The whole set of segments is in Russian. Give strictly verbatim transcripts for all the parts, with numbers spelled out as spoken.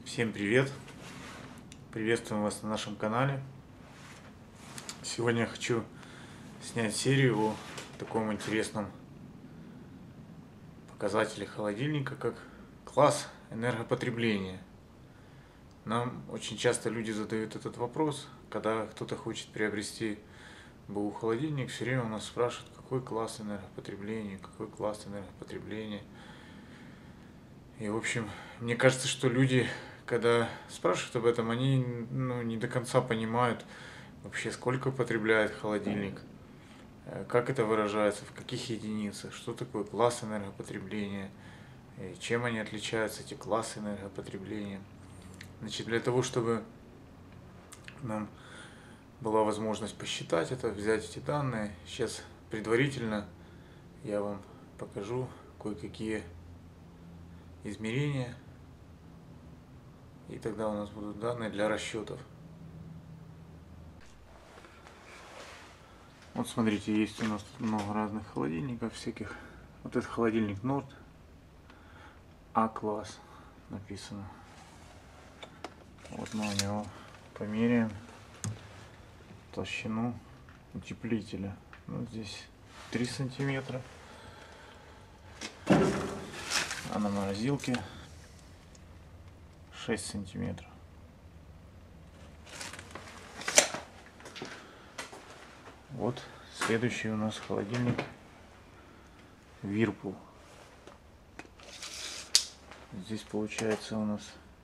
Всем привет! Приветствуем вас на нашем канале. Сегодня я хочу снять серию о таком интересном показателе холодильника, как класс энергопотребления. Нам очень часто люди задают этот вопрос, когда кто-то хочет приобрести БУ холодильник, все время у нас спрашивают, какой класс энергопотребления, какой класс энергопотребления. И, в общем, мне кажется, что люди, когда спрашивают об этом, они ну, не до конца понимают вообще, сколько потребляет холодильник, как это выражается, в каких единицах, что такое класс энергопотребления, чем они отличаются, эти классы энергопотребления. Значит, для того, чтобы нам была возможность посчитать это, взять эти данные, сейчас предварительно я вам покажу кое-какие измерения, и тогда у нас будут данные для расчетов. Вот смотрите, есть у нас много разных холодильников всяких. Вот этот холодильник Nord А-класс написано. Вот мы у него померяем толщину утеплителя. Ну, здесь три сантиметра. А на морозилке шесть сантиметров. Вот следующий у нас холодильник Whirlpool. Здесь получается у нас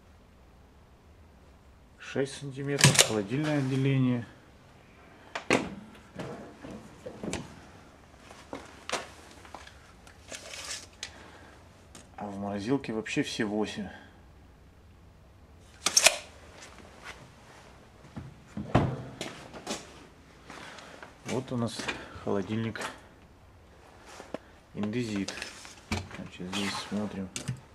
шесть сантиметров холодильное отделение. А в морозилке вообще все восемь. Вот у нас холодильник Indesit. Значит, здесь смотрим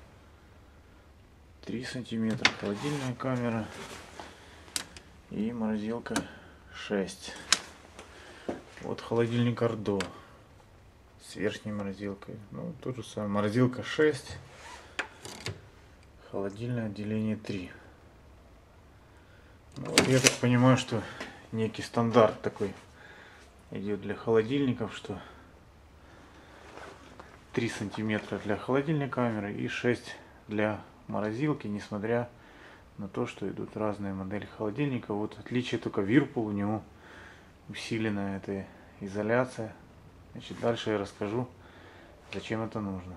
три сантиметра холодильная камера и морозилка шесть. Вот холодильник Ардо с верхней морозилкой. Ну, то же самое. Морозилка шесть, холодильное отделение три. Ну, вот я так понимаю, что некий стандарт такой идет для холодильников, что три сантиметра для холодильной камеры и шесть для морозилки, несмотря на то, что идут разные модели холодильника. Вот отличие только Whirlpool, у него усиленная эта изоляция. Значит, дальше я расскажу, зачем это нужно.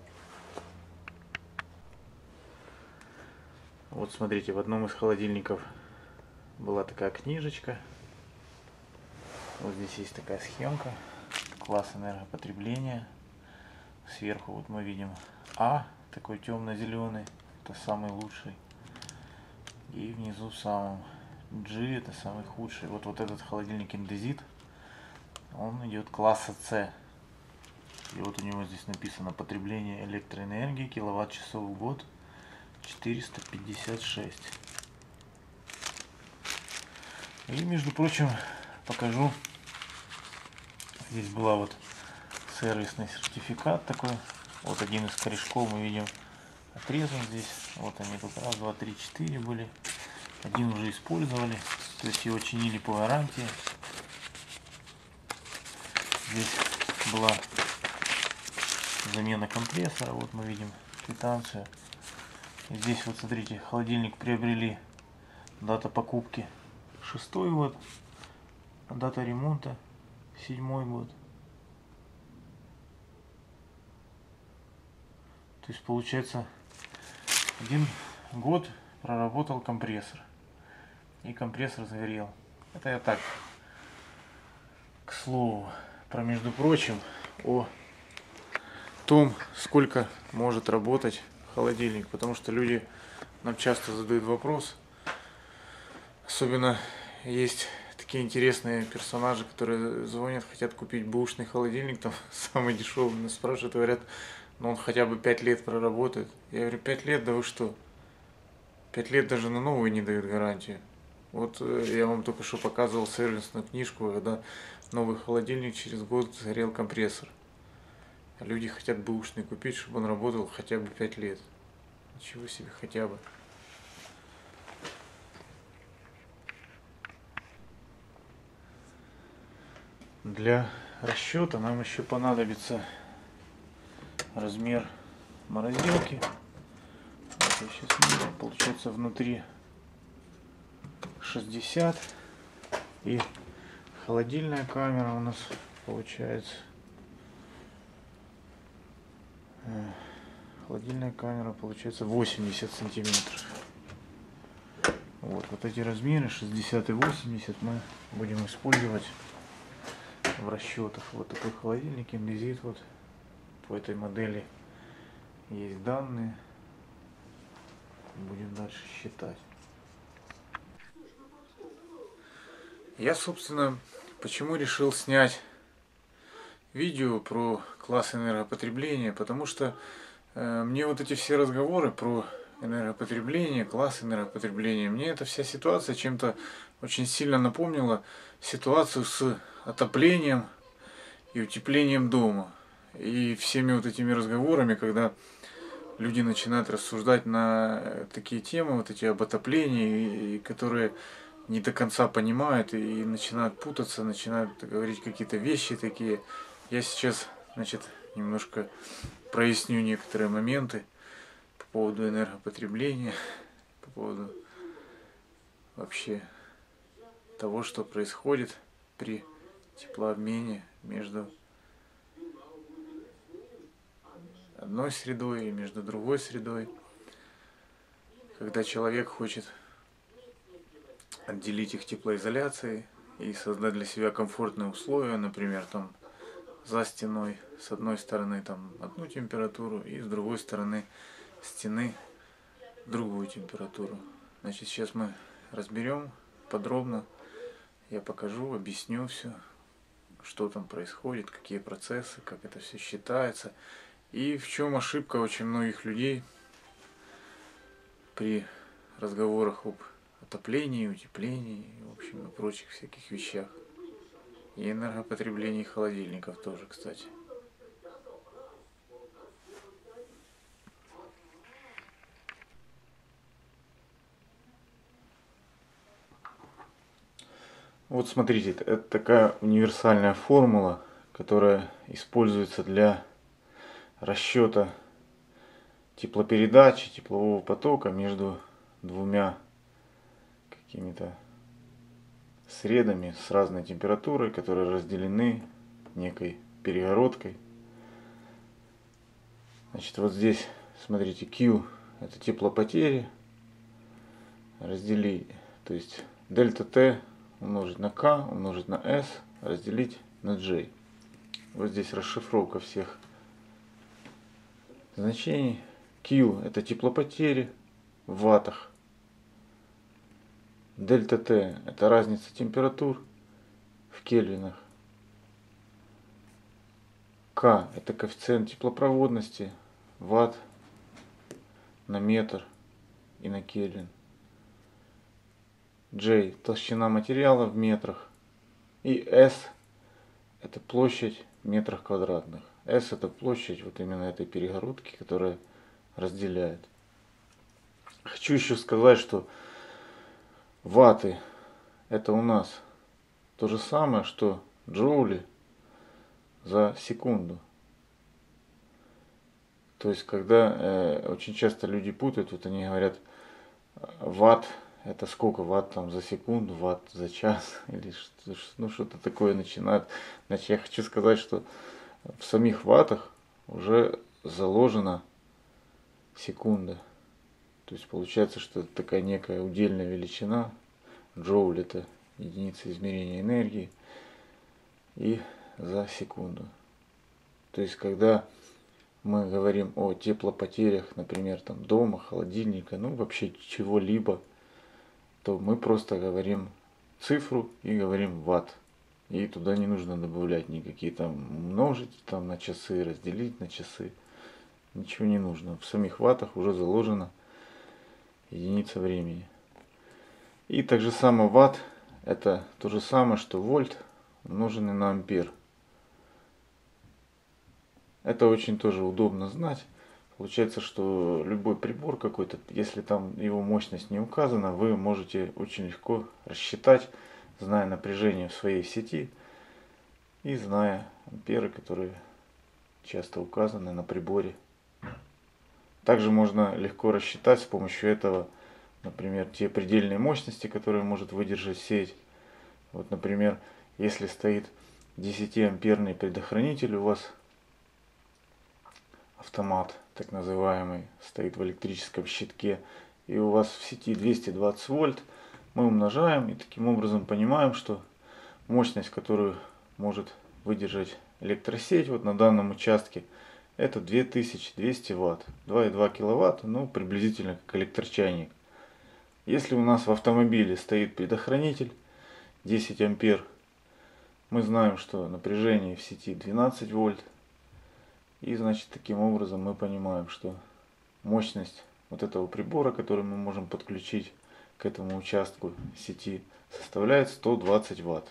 Вот смотрите, в одном из холодильников была такая книжечка. Вот здесь есть такая схемка, класс энергопотребления. Сверху вот мы видим А, такой темно-зеленый, это самый лучший. И внизу в самом G, это самый худший. Вот, вот этот холодильник Indesit, он идет класса С. И вот у него здесь написано потребление электроэнергии киловатт-часов в год четыреста пятьдесят шесть. И, между прочим, покажу. Здесь была вот сервисный сертификат такой. Вот один из корешков мы видим отрезан здесь. Вот они тут раз, два, три, четыре были. Один уже использовали. То есть его чинили по гарантии. Здесь была замена компрессора. Вот мы видим квитанцию. И здесь вот смотрите, холодильник приобрели. Дата покупки шестой год. Дата ремонта седьмой год. То есть получается один год проработал компрессор. И компрессор загорел. Это я так, к слову, про между прочим, о том, сколько может работать холодильник. Потому что люди нам часто задают вопрос. Особенно есть такие интересные персонажи, которые звонят, хотят купить бэушный холодильник, там самый дешевый, нас спрашивают, говорят, но он хотя бы пять лет проработает. Я говорю, пять лет, да вы что? пять лет даже на новые не дают гарантию. Вот я вам только что показывал сервисную книжку, когда новый холодильник через год сгорел компрессор. А люди хотят бэушный купить, чтобы он работал хотя бы пять лет. Ничего себе, хотя бы. Для расчета нам еще понадобится размер морозилки. Вот я сейчас меряю. Получается внутри шестьдесят. И холодильная камера у нас получается. Холодильная камера получается восемьдесят сантиметров. Вот, вот эти размеры шестьдесят и восемьдесят мы будем использовать в расчетах. Вот такой холодильник Indesit. Вот по этой модели есть данные. Будем дальше считать. Я, собственно, почему решил снять видео про класс энергопотребления, потому что э, мне вот эти все разговоры про энергопотребление, класс энергопотребления, мне эта вся ситуация чем-то очень сильно напомнила ситуацию с отоплением и утеплением дома. И всеми вот этими разговорами, когда люди начинают рассуждать на такие темы, вот эти об отоплении, и которые не до конца понимают и начинают путаться, начинают говорить какие-то вещи такие. Я сейчас, значит, немножко проясню некоторые моменты по поводу энергопотребления, по поводу вообще того, что происходит при теплообмене между одной средой и между другой средой. Когда человек хочет отделить их теплоизоляцией и создать для себя комфортные условия, например, там за стеной с одной стороны там одну температуру и с другой стороны стены другую температуру. Значит, сейчас мы разберем подробно, я покажу, объясню все, что там происходит, какие процессы, как это все считается и в чем ошибка очень многих людей при разговорах об отоплении, утеплении, в общем, и прочих всяких вещах. И энергопотреблении холодильников тоже, кстати. Вот смотрите, это такая универсальная формула, которая используется для расчета теплопередачи, теплового потока между двумя какими-то средами с разной температурой, которые разделены некой перегородкой. Значит, вот здесь, смотрите, Q это теплопотери, разделить, то есть дельта T умножить на K, умножить на S, разделить на J. Вот здесь расшифровка всех значений. Q это теплопотери в ваттах. Дельта T это разница температур в кельвинах. К это коэффициент теплопроводности, ватт на метр и на кельвин. J толщина материала в метрах. И S это площадь в метрах квадратных. S это площадь вот именно этой перегородки, которая разделяет. Хочу еще сказать, что ватты это у нас то же самое, что джоули за секунду. То есть, когда э, очень часто люди путают, вот они говорят, ватт это сколько ватт там за секунду, ватт за час, или что, ну, что-то такое начинают. Значит, я хочу сказать, что в самих ваттах уже заложена секунда. То есть получается, что это такая некая удельная величина. Джоуль это единица измерения энергии. И за секунду. То есть когда мы говорим о теплопотерях, например, там дома, холодильника, ну вообще чего-либо, то мы просто говорим цифру и говорим ватт. И туда не нужно добавлять никакие там умножить там на часы, разделить на часы. Ничего не нужно. В самих ваттах уже заложена единица времени. И так же само ватт это то же самое, что вольт умноженный на ампер. Это очень тоже удобно знать. Получается, что любой прибор какой-то, если там его мощность не указана, вы можете очень легко рассчитать, зная напряжение в своей сети, и зная амперы, которые часто указаны на приборе. Также можно легко рассчитать с помощью этого, например, те предельные мощности, которые может выдержать сеть. Вот, например, если стоит десятиамперный предохранитель у вас, автомат так называемый, стоит в электрическом щитке, и у вас в сети двести двадцать вольт, мы умножаем и таким образом понимаем, что мощность, которую может выдержать электросеть вот на данном участке, это две тысячи двести ватт, два и два киловатта, ну приблизительно как электрочайник. Если у нас в автомобиле стоит предохранитель десять ампер, мы знаем, что напряжение в сети двенадцать вольт, и значит таким образом мы понимаем, что мощность вот этого прибора, который мы можем подключить к этому участку сети, составляет сто двадцать ватт.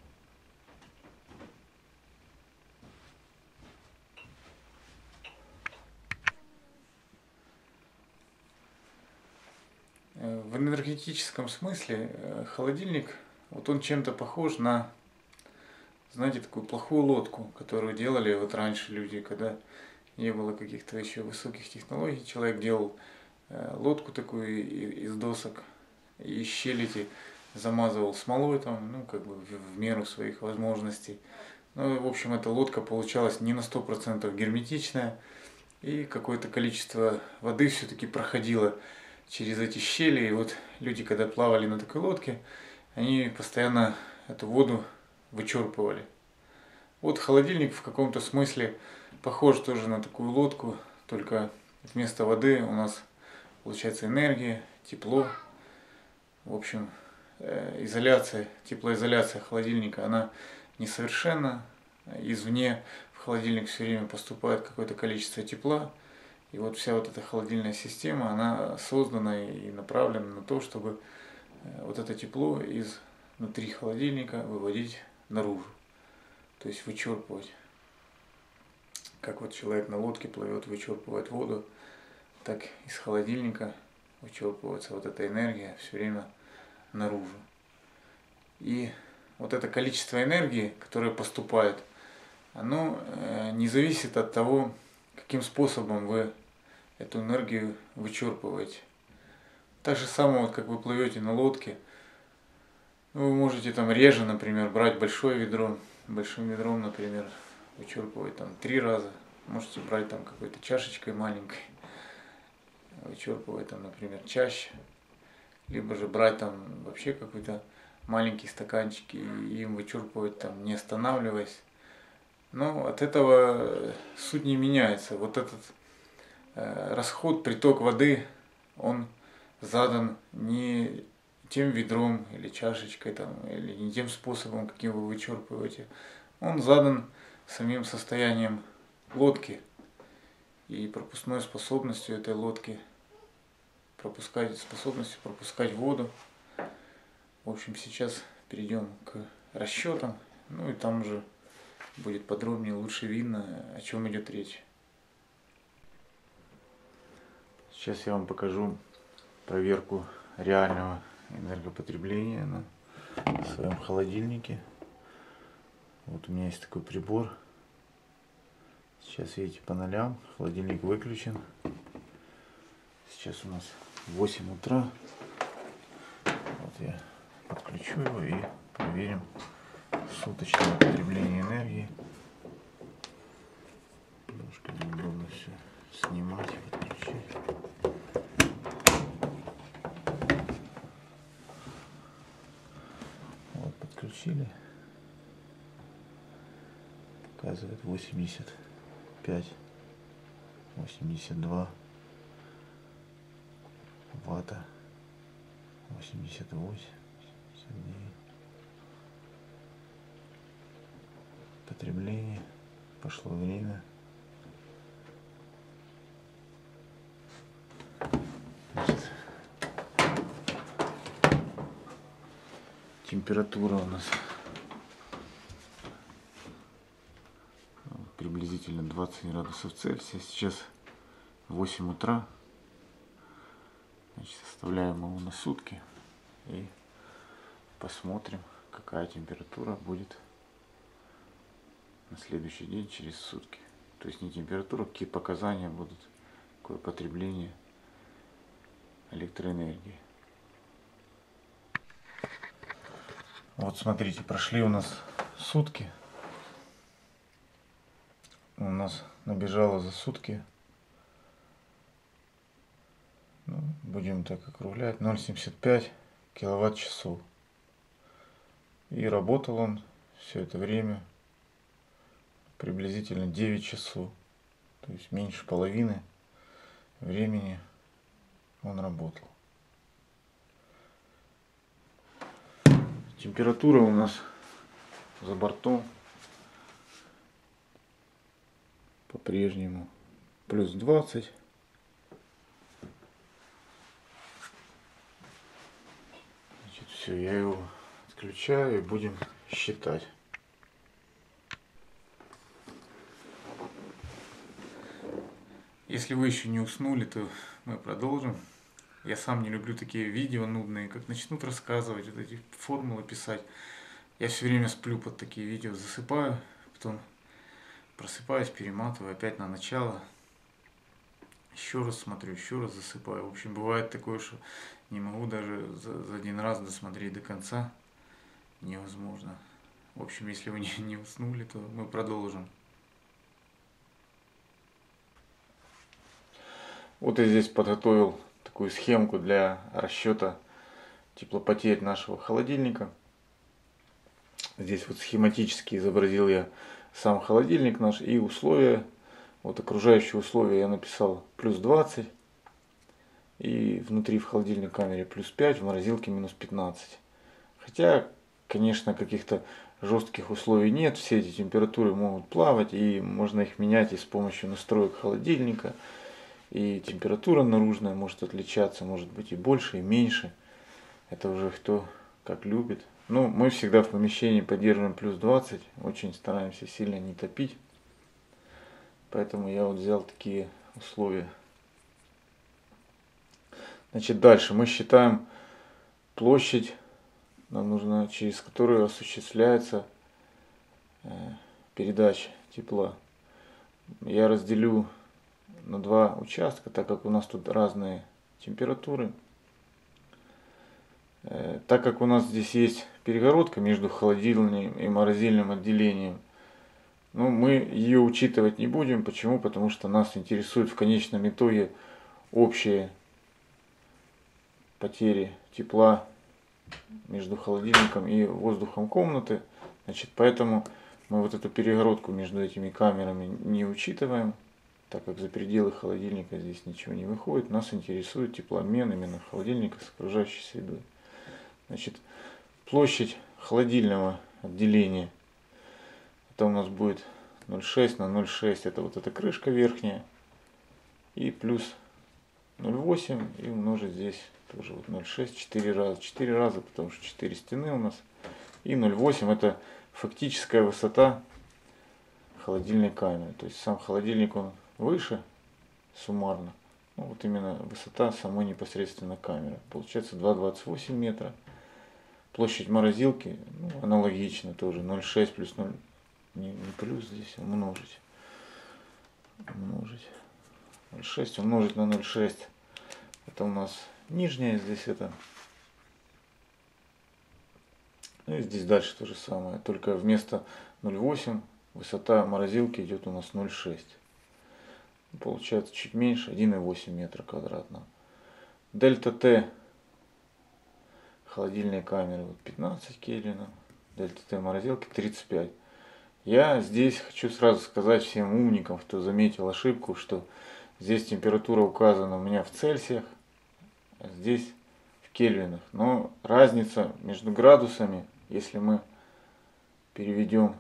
В энергетическом смысле холодильник, вот он чем-то похож на, знаете, такую плохую лодку, которую делали вот раньше люди, когда не было каких-то еще высоких технологий. Человек делал лодку такую из досок и щели эти замазывал смолой там, ну как бы в меру своих возможностей. Ну, в общем, эта лодка получалась не на сто процентов герметичная, и какое-то количество воды все-таки проходило через эти щели. И вот люди, когда плавали на такой лодке, они постоянно эту воду вычерпывали. Вот холодильник в каком-то смысле похож тоже на такую лодку, только вместо воды у нас получается энергия, тепло. В общем, изоляция, теплоизоляция холодильника, она несовершенна. Извне в холодильник все время поступает какое-то количество тепла. И вот вся вот эта холодильная система, она создана и направлена на то, чтобы вот это тепло из внутри холодильника выводить наружу. То есть вычерпывать. Как вот человек на лодке плывет, вычерпывает воду, так из холодильника вычерпывается вот эта энергия все время наружу. И вот это количество энергии, которое поступает, оно не зависит от того, каким способом вы эту энергию вычерпываете. Так же самое, вот как вы плывете на лодке, вы можете там реже, например, брать большое ведро, большим ведром, например, вычерпывать там три раза. Можете брать там какой-то чашечкой маленькой, вычерпывать там, например, чаще. Либо же брать там вообще какой-то маленький стаканчик и им вычерпывать там, не останавливаясь. Но от этого суть не меняется. Вот этот э, расход, приток воды, он задан не тем ведром или чашечкой, там, или не тем способом, каким вы вычерпываете. Он задан самим состоянием лодки и пропускной способностью этой лодки, пропускать, способностью пропускать воду. В общем, сейчас перейдем к расчетам, ну и там уже будет подробнее, лучше видно, о чем идет речь. Сейчас я вам покажу проверку реального энергопотребления на своем холодильнике. Вот у меня есть такой прибор. Сейчас видите по нолям, холодильник выключен. Сейчас у нас восемь утра. Вот я подключу его и проверим суточное потребление энергии. Немножко неудобно все снимать и подключить. Вот подключили. Показывает восемьдесят пять, восемьдесят два ватта, восемьдесят восемь, восемьдесят девять. Потребление, пошло время. Значит, температура у нас приблизительно двадцать градусов Цельсия. Сейчас восемь утра. Значит, оставляем его на сутки и посмотрим, какая температура будет на следующий день, через сутки. То есть не температура, какие показания будут, какое потребление электроэнергии. Вот смотрите, прошли у нас сутки. У нас набежало за сутки, ну, будем так округлять, ноль целых семьдесят пять киловатт-часов. И работал он все это время приблизительно девять часов. То есть меньше половины времени он работал. Температура у нас за бортом по-прежнему плюс двадцать. Значит, все, я его отключаю и будем считать. Если вы еще не уснули, то мы продолжим. Я сам не люблю такие видео нудные, как начнут рассказывать, вот эти формулы писать. Я все время сплю под такие видео, засыпаю, потом просыпаюсь, перематываю опять на начало. Еще раз смотрю, еще раз засыпаю. В общем, бывает такое, что не могу даже за, за один раз досмотреть до конца. Невозможно. В общем, если вы не, не уснули, то мы продолжим. Вот я здесь подготовил такую схемку для расчета теплопотерь нашего холодильника. Здесь вот схематически изобразил я сам холодильник наш и условия. Вот окружающие условия я написал плюс двадцать. И внутри в холодильной камере плюс пять, в морозилке минус пятнадцать. Хотя, конечно, каких-то жестких условий нет. Все эти температуры могут плавать, и можно их менять и с помощью настроек холодильника. И температура наружная может отличаться, может быть и больше, и меньше. Это уже кто как любит. Но мы всегда в помещении поддерживаем плюс двадцать. Очень стараемся сильно не топить. Поэтому я вот взял такие условия. Значит, дальше мы считаем площадь, нам нужно, через которую осуществляется передача тепла. Я разделю на два участка, так как у нас тут разные температуры. Так как у нас здесь есть перегородка между холодильным и морозильным отделением, ну, мы ее учитывать не будем. Почему? Потому что нас интересует в конечном итоге общие потери тепла между холодильником и воздухом комнаты. Значит, поэтому мы вот эту перегородку между этими камерами не учитываем, так как за пределы холодильника здесь ничего не выходит. Нас интересует теплообмен именно холодильника с окружающей средой. Значит, площадь холодильного отделения, это у нас будет ноль целых шесть на ноль целых шесть, это вот эта крышка верхняя, и плюс ноль целых восемь, и умножить здесь тоже вот ноль целых шесть, четыре раза, четыре раза, потому что четыре стены у нас, и ноль целых восемь это фактическая высота холодильной камеры. То есть сам холодильник он выше суммарно, ну, вот именно высота самой непосредственно камеры. Получается два целых двадцать восемь метра. Площадь морозилки, ну, аналогично тоже ноль целых шесть плюс ноль, не, не плюс здесь, умножить. Умножить. ноль целых шесть умножить на ноль целых шесть. Это у нас нижняя, здесь это. Ну и здесь дальше то же самое. Только вместо ноль целых восемь высота морозилки идет у нас ноль целых шесть. Получается чуть меньше, один целых восемь метра квадратного. Дельта Т холодильной камеры вот пятнадцать кельвинов. Дельта Т морозилки тридцать пять. Я здесь хочу сразу сказать всем умникам, кто заметил ошибку, что здесь температура указана у меня в Цельсиях, а здесь в кельвинах. Но разница между градусами, если мы переведем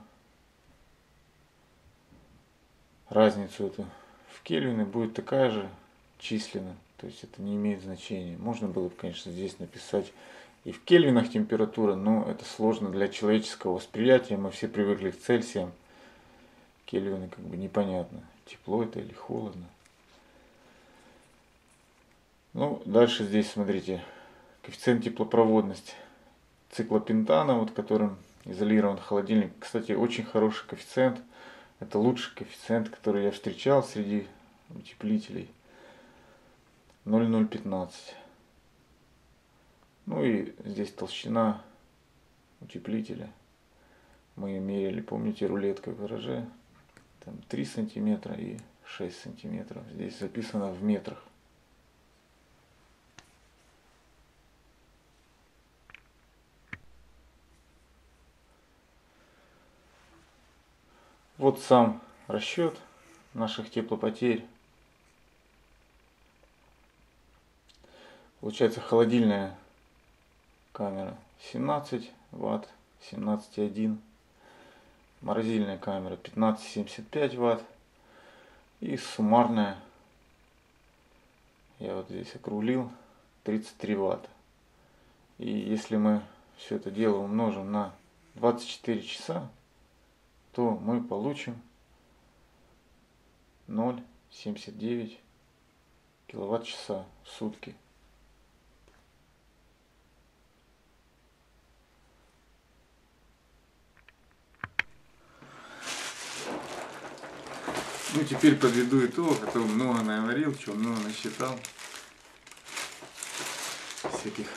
разницу эту в кельвины, будет такая же численно. То есть это не имеет значения. Можно было бы, конечно, здесь написать и в кельвинах температура, но это сложно для человеческого восприятия. Мы все привыкли к Цельсиям. Кельвины как бы непонятно, тепло это или холодно. Ну, дальше здесь, смотрите, коэффициент теплопроводности циклопентана, вот которым изолирован холодильник. Кстати, очень хороший коэффициент. Это лучший коэффициент, который я встречал среди утеплителей. ноль целых ноль пятнадцать. Ну и здесь толщина утеплителя. Мы мерили, помните, рулеткой в гараже. Там три сантиметра и шесть сантиметров. Здесь записано в метрах. Вот сам расчет наших теплопотерь. Получается холодильная камера семнадцать ватт, семнадцать целых один. Морозильная камера пятнадцать целых семьдесят пять ватт. И суммарная, я вот здесь округлил, тридцать три ватта. И если мы все это дело умножим на двадцать четыре часа, то мы получим ноль целых семьдесят девять киловатт-часа в сутки. Ну, теперь подведу итог, а то много наговорил, чего много насчитал. Всяких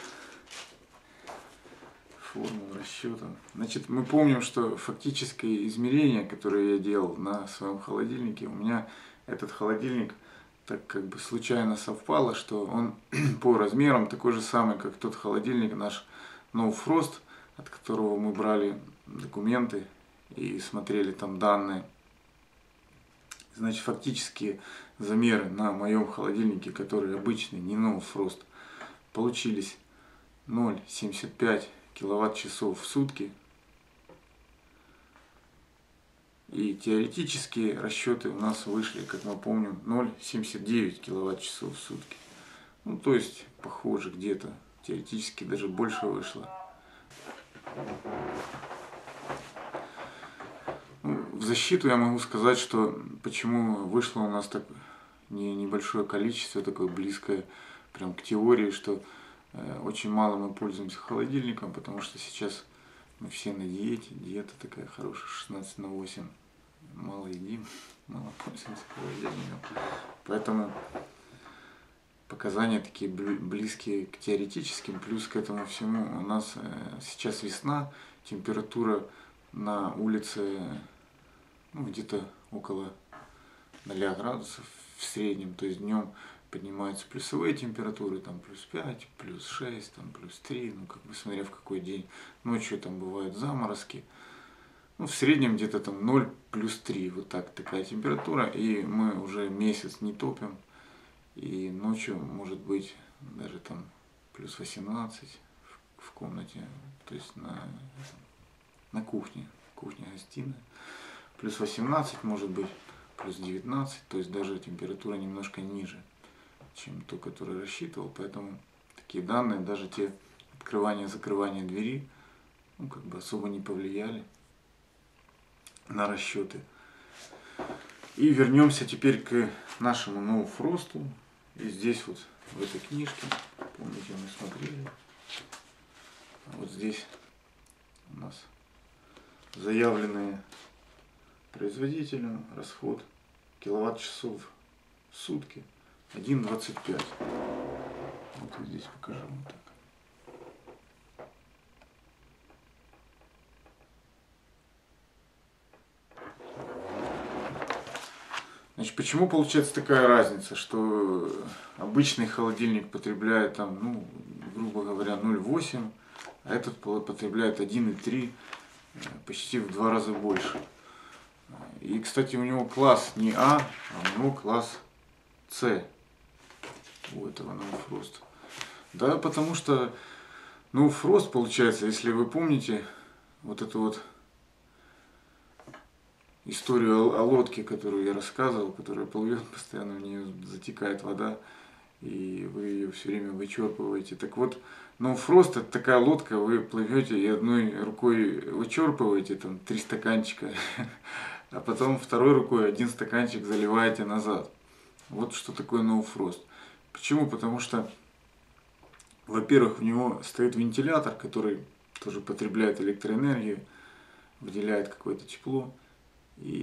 формул, расчетов. Значит, мы помним, что фактическое измерение, которое я делал на своем холодильнике, у меня этот холодильник так как бы случайно совпало, что он по размерам такой же самый, как тот холодильник наш No Frost, от которого мы брали документы и смотрели там данные. Значит, фактические замеры на моем холодильнике, который обычный, не No Frost, получились ноль целых семьдесят пять киловатт-часов в сутки. И теоретические расчеты у нас вышли, как мы помним, ноль целых семьдесят девять киловатт-часов в сутки. Ну, то есть, похоже, где-то теоретически даже больше вышло. Ну, в защиту я могу сказать, что почему вышло у нас так не, небольшое количество, такое близкое прям к теории, что э, очень мало мы пользуемся холодильником, потому что сейчас мы все на диете, диета такая хорошая, шестнадцать на восемь, мало едим, мало пользуемся холодильником. Поэтому показания такие близкие к теоретическим, плюс к этому всему у нас сейчас весна, температура на улице ну, где-то около ноля градусов в среднем, то есть днем поднимаются плюсовые температуры, там плюс пять, плюс шесть, там плюс три, ну как бы смотря в какой день, ночью там бывают заморозки, ну в среднем где-то там ноль плюс три, вот так такая температура, и мы уже месяц не топим. И ночью может быть даже там плюс восемнадцать в комнате, то есть на, на кухне, кухня-гостиная. Плюс восемнадцать может быть, плюс девятнадцать, то есть даже температура немножко ниже, чем ту, которую рассчитывал. Поэтому такие данные, даже те открывания-закрывания двери, ну как бы особо не повлияли на расчеты. И вернемся теперь к нашему No Frost. И здесь вот в этой книжке, помните, мы смотрели, вот здесь у нас заявленные производителем расход киловатт-часов в сутки один целых двадцать пять. Вот я здесь покажу вот так. Значит, почему получается такая разница, что обычный холодильник потребляет там, ну, грубо говоря, ноль целых восемь, а этот потребляет один целых три, почти в два раза больше. И, кстати, у него класс не А, а у него класс С у этого No Frost. Да, потому что No Frost, получается, если вы помните вот эту вот историю о лодке, которую я рассказывал, которая плывет, постоянно в нее затекает вода, и вы ее все время вычерпываете. Так вот, No Frost это такая лодка, вы плывете и одной рукой вычерпываете там три стаканчика, а потом второй рукой один стаканчик заливаете назад. Вот что такое No Frost. Почему? Потому что, во-первых, у него стоит вентилятор, который тоже потребляет электроэнергию, выделяет какое-то тепло. И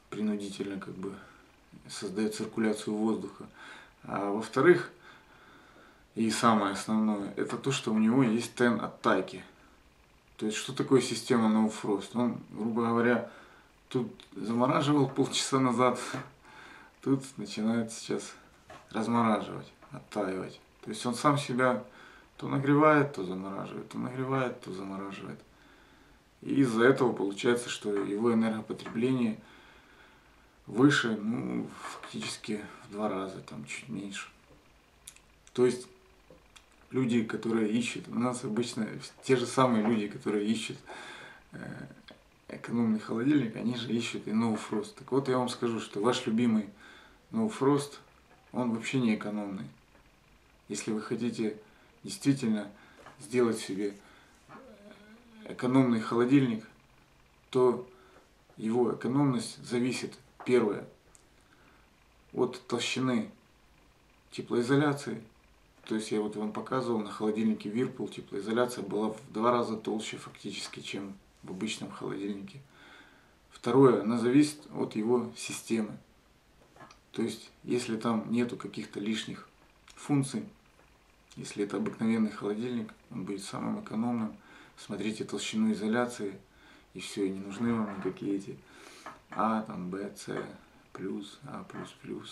принудительно как бы создает циркуляцию воздуха. А во-вторых, и самое основное, это то, что у него есть тен оттайки. То есть, что такое система No Frost? Он, грубо говоря, тут замораживал полчаса назад, тут начинает сейчас размораживать, оттаивать. То есть он сам себя то нагревает, то замораживает, то нагревает, то замораживает. И из-за этого получается, что его энергопотребление выше, ну, фактически в два раза, там чуть меньше. То есть люди, которые ищут, у нас обычно те же самые люди, которые ищут экономный холодильник, они же ищут и No Frost. Так вот я вам скажу, что ваш любимый No Frost, он вообще не экономный. Если вы хотите действительно сделать себе экономный холодильник, то его экономность зависит, первое, от толщины теплоизоляции. То есть я вот вам показывал, на холодильнике Whirlpool теплоизоляция была в два раза толще фактически, чем в обычном холодильнике. Второе, она зависит от его системы. То есть, если там нету каких-то лишних функций, если это обыкновенный холодильник, он будет самым экономным. Смотрите толщину изоляции, и все, и не нужны вам никакие эти А, там, Б, С, плюс, А, плюс, плюс.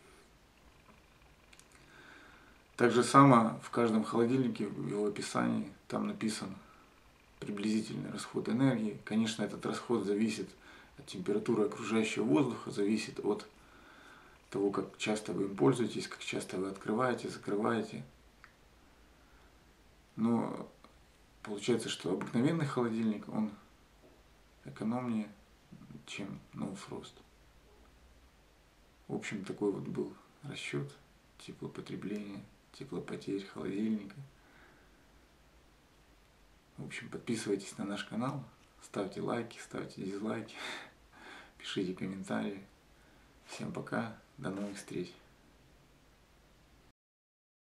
Так же само в каждом холодильнике, в его описании, там написан приблизительный расход энергии. Конечно, этот расход зависит от температуры окружающего воздуха, зависит от того, как часто вы им пользуетесь, как часто вы открываете, закрываете. Но получается, что обыкновенный холодильник, он экономнее, чем No Frost. В общем, такой вот был расчет теплопотребления, теплопотерь холодильника. В общем, подписывайтесь на наш канал, ставьте лайки, ставьте дизлайки, пишите комментарии. Всем пока, до новых встреч.